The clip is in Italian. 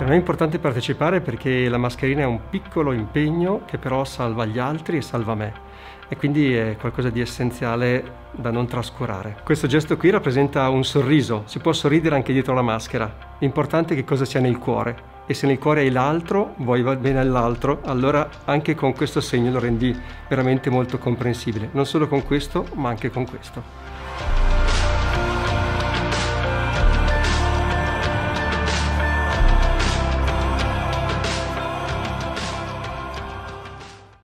Per me è importante partecipare perché la mascherina è un piccolo impegno che però salva gli altri e salva me, e quindi è qualcosa di essenziale da non trascurare. Questo gesto qui rappresenta un sorriso, si può sorridere anche dietro la maschera. L'importante è che cosa sia nel cuore, e se nel cuore hai l'altro, vuoi bene all'altro, allora anche con questo segno lo rendi veramente molto comprensibile, non solo con questo ma anche con questo.